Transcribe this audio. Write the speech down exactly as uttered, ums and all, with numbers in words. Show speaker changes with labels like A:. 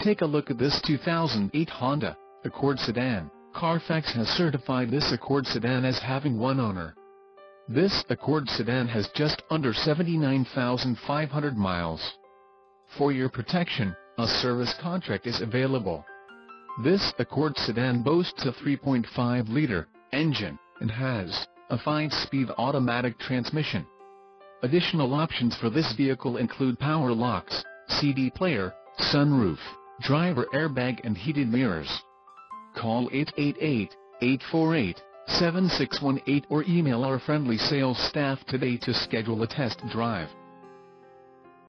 A: Take a look at this two thousand eight Honda Accord sedan. Carfax has certified this Accord sedan as having one owner. This Accord sedan has just under seventy-nine thousand five hundred miles. For your protection, a service contract is available. This Accord sedan boasts a three point five liter engine and has a five-speed automatic transmission. Additional options for this vehicle include power locks, C D player, sunroof, driver airbag and heated mirrors. Call eight eight eight, eight four eight, seven six one eight or email our friendly sales staff today to schedule a test drive.